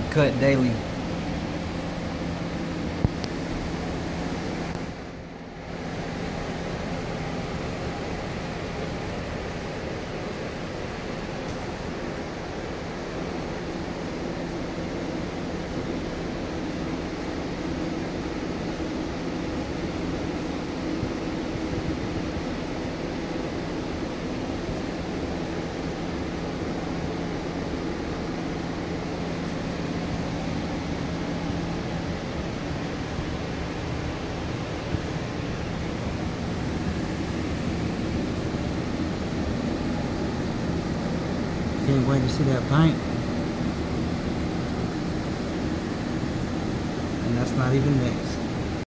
cut daily. Can't wait to see that paint. And that's not even mixed.